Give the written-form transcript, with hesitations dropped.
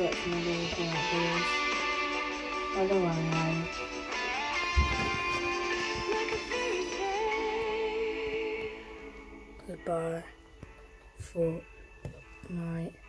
watching my videos. By the way, goodbye for night.